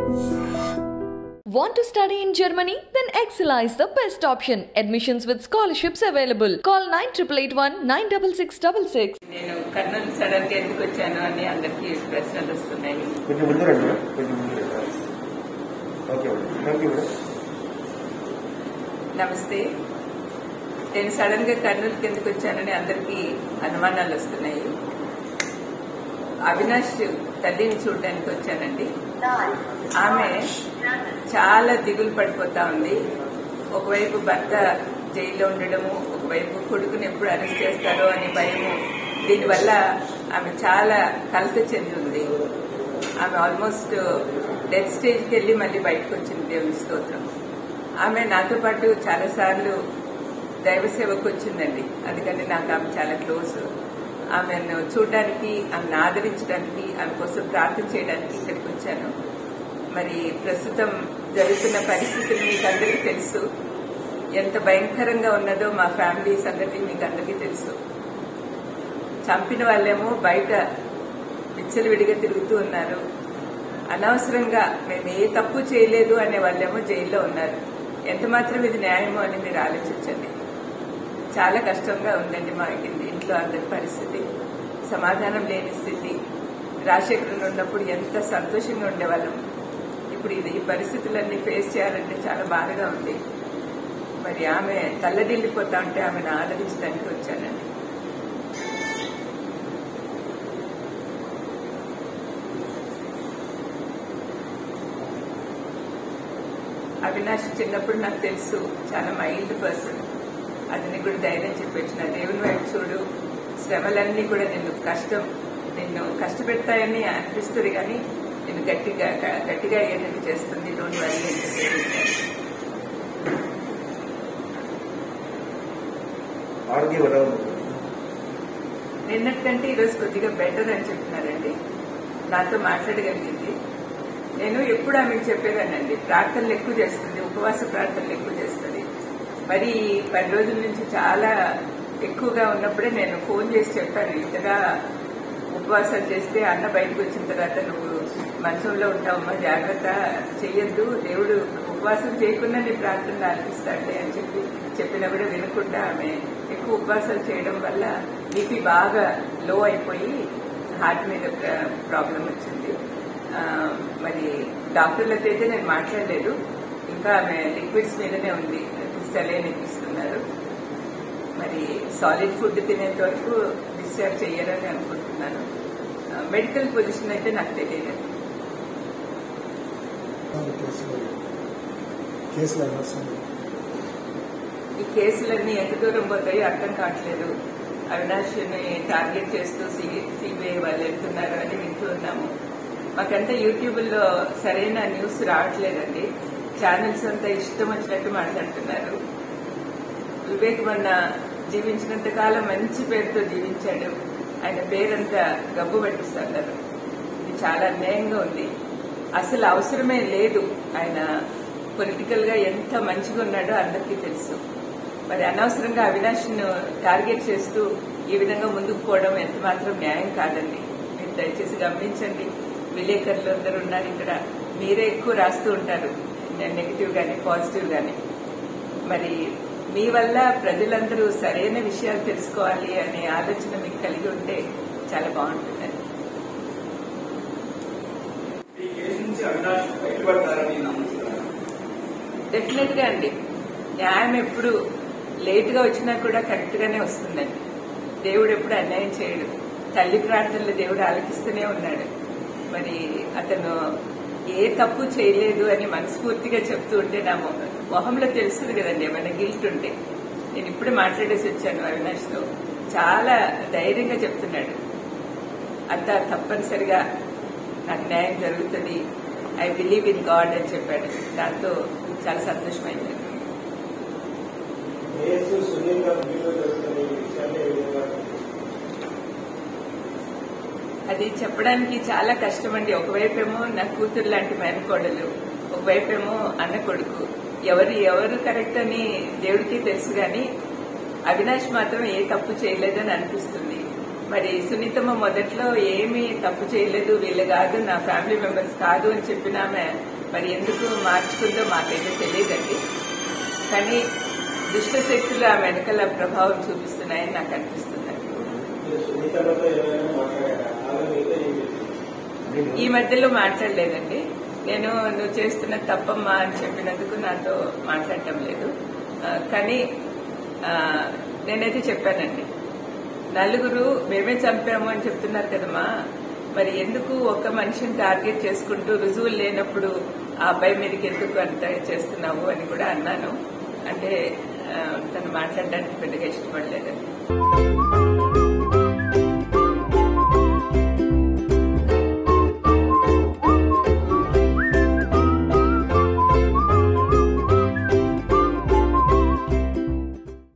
Want to study in Germany? Then Excella is the best option. Admissions with scholarships available. Call 9881 96666. నేను Kurnool sudden గా ఎందుకు వచ్చాను అని అందరికీ ప్రశ్నలు వస్తున్నాయి. నమస్తే. నేను సడన్ గా కర్నూలుకి ఎందుకు వచ్చానని అందరికీ అనుమానాలు వస్తున్నాయి. అవినాష్ తల్లిని చూడడానికి వచ్చానండి. ఆమె చాలా దిగులు పడిపోతా ఉంది. ఒకవైపు భర్త జైల్లో ఉండడము, ఒకవైపు కొడుకుని ఎప్పుడు అరెస్ట్ చేస్తారో అని భయము. దీనివల్ల ఆమె చాలా కలత చెంది ఉంది. ఆమె ఆల్మోస్ట్ డెత్ స్టేజ్కి వెళ్లి మళ్ళీ బయటకు వచ్చింది, దేవుని స్తోత్రం. ఆమె నాతో పాటు చాలా సార్లు దైవ సేవకు వచ్చిందండి. అందుకని నాకు ఆమె చాలా క్లోజ్. ఆమెను చూడడానికి, ఆమెను ఆదరించడానికి, ఆమె కోసం ప్రార్థన చేయడానికి ఇక్కడికి వచ్చాను. మరి ప్రస్తుతం జరుగుతున్న పరిస్థితులు మీకు అందరికీ తెలుసు. ఎంత భయంకరంగా ఉన్నదో మా ఫ్యామిలీ సంగతి మీకు అందరికీ తెలుసు. చంపిన వాళ్ళేమో బయట విచ్చలవిడిగా తిరుగుతూ ఉన్నారు. అనవసరంగా మేము ఏ తప్పు చేయలేదు అనే వాళ్ళేమో జైల్లో ఉన్నారు. ఎంత మాత్రం ఇది న్యాయమో అని మీరు ఆలోచించండి. చాలా కష్టంగా ఉందండి మా ఇంట్లో అందరి పరిస్థితి. సమాధానం లేని స్థితి. రాజశేఖరన్ ఉన్నప్పుడు ఎంత సంతోషంగా ఉండేవాళ్ళం. ఇప్పుడు ఈ పరిస్థితులన్నీ ఫేస్ చేయాలంటే చాలా బాధగా ఉంది. మరి ఆమె తల్లడిల్లిపోతా ఉంటే ఆమెను ఆదరించడానికి వచ్చానండి. అవినాష్ చిన్నప్పుడు నాకు తెలుసు, చాలా మైల్డ్ పర్సన్. అతనికి కూడా ధైర్యం చెప్పొచ్చిన దేవుని వైపు చూడు, శ్రమలన్నీ కూడా నిన్ను కష్టపెడతాయని అనిపిస్తుంది, కానీ నేను గట్టిగా అయ్యేటట్టు చేస్తుంది, డోంట్ వరీ అని చెప్పి. నిన్నటికంటే ఈరోజు కొద్దిగా బెటర్ అని చెప్తున్నారండి. నాతో మాట్లాడగలిగింది. నేను ఎప్పుడు ఆమెకు చెప్పేదానండి, ప్రార్థనలు ఎక్కువ చేస్తుంది, ఉపవాస ప్రార్థనలు ఎక్కువ చేస్తుంది. మరి 10 రోజుల నుంచి చాలా ఎక్కువగా ఉన్నప్పుడే నేను ఫోన్ చేసి చెప్పాను, ఇంతగా ఉపవాసాలు చేస్తే అన్న బయటకు వచ్చిన తర్వాత నువ్వు మంచంలో ఉంటావమ్మా, జాగ్రత్త, చెయ్యొద్దు, దేవుడు ఉపవాసం చేయకుండా నీ ప్రార్థనలు ఆలపిస్తాడే అని చెప్పినా కూడా వినకుండా ఆమె ఎక్కువ ఉపవాసాలు చేయడం వల్ల బీపీ బాగా లో అయిపోయి హార్ట్ మీద ప్రాబ్లం వచ్చింది. మరి డాక్టర్లతో అయితే నేను మాట్లాడలేదు. ఇంకా ఆమె లిక్విడ్స్ మీదనే ఉంది, సెలైన్ ఎక్కిస్తున్నారు. మరి సాలిడ్ ఫుడ్ తినేంత వరకు డిశ్చార్జ్ చెయ్యాలని అనుకుంటున్నాను. మెడికల్ పొజిషన్ అయితే నాకు తెలియదు. ఈ కేసులన్నీ ఎంత దూరం పోతాయో అర్థం కావట్లేదు. అవినాష్ని టార్గెట్ చేస్తూ సిబిఐ వాళ్ళు వెళ్తున్నారు అని వింటూ ఉన్నాము. మాకంతా యూట్యూబ్లో సరైన న్యూస్ రావట్లేదండి. ఛానల్స్ అంతా ఇష్టం వచ్చినట్టు మాట్లాడుతున్నారు. వివేక్ మొన్న జీవించినంత కాలం మంచి పేరుతో జీవించాడు, ఆయన పేరంతా గబ్బు పట్టిస్తున్నారు. ఇది చాలా అన్యాయంగా ఉంది. అసలు అవసరమే లేదు. ఆయన పొలిటికల్ గా ఎంత మంచిగా ఉన్నాడో అందరికీ తెలుసు. మరి అనవసరంగా అవినాష్ను టార్గెట్ చేస్తూ ఈ విధంగా ముందుకు పోవడం ఎంత మాత్రం న్యాయం కాదండి. మీరు దయచేసి గమనించండి. విలేకరులు అందరూ ఉన్నారు ఇక్కడ, మీరే ఎక్కువ రాస్తూ ఉంటారు, నెగిటివ్ గానీ పాజిటివ్ గానీ. మరి మీ వల్ల ప్రజలందరూ సరైన విషయాలు తెలుసుకోవాలి అనే ఆలోచన మీకు కలిగి ఉంటే చాలా బాగుంటుందండి. డెఫినెట్ గా అండి. న్యాయం ఎప్పుడు లేట్ గా వచ్చినా కూడా కరెక్ట్ గానే వస్తుందండి. దేవుడు ఎప్పుడు అన్యాయం చేయడు. తల్లి ప్రార్థనలు దేవుడు ఆలకిస్తూనే ఉన్నాడు. మరి అతను ఏ తప్పు చేయలేదు అని మనస్ఫూర్తిగా చెప్తూ ఉంటే నా మొహంలో తెలుస్తుంది కదండి ఏమైనా గిల్ట్ ఉంటే. నేను ఇప్పుడు మాట్లాడేసి వచ్చాను అవినాష్తో. చాలా ధైర్యంగా చెప్తున్నాడు, అంతా తప్పనిసరిగా నాకు న్యాయం జరుగుతుంది, ఐ బిలీవ్ ఇన్ గాడ్ అని చెప్పాడు. దాంతో చాలా సంతోషమైంది. అది చెప్పడానికి చాలా కష్టమండి. ఒకవైపేమో నా కూతురు లాంటి మేనకోడలు, ఒకవైపేమో అన్న కొడుకు. ఎవరు కరెక్ట్ అని దేవుడికి తెలుసు, కానీ అవినాష్ మాత్రం ఏ తప్పు చేయలేదని అనిపిస్తుంది. మరి సునీతమ్మ మొదట్లో ఏమీ తప్పు చేయలేదు, వీళ్ళు కాదు, నా ఫ్యామిలీ మెంబర్స్ కాదు అని చెప్పినామె మరి ఎందుకు మార్చుకుందో మాకైతే తెలియదండి. కానీ దుష్ట శక్తులు ఆ వెనకాల ప్రభావం చూపిస్తున్నాయని నాకు అనిపిస్తుందండి. ఈ మధ్యలో మాట్లాడలేదండి. నేను నువ్వు చేస్తున్న తప్పమ్మా అని చెప్పినందుకు నాతో మాట్లాడటం లేదు. కానీ నేనైతే చెప్పానండి, నలుగురు మేమే చంపాము అని చెప్తున్నారు కదమ్మా, మరి ఎందుకు ఒక మనిషిని టార్గెట్ చేసుకుంటూ రుజువులు లేనప్పుడు ఆ అబ్బాయి మీదకి ఎందుకు అంత చేస్తున్నావు అని కూడా అన్నాను. అంటే తను మాట్లాడడానికి పెద్దగా ఇష్టపడలేదండి.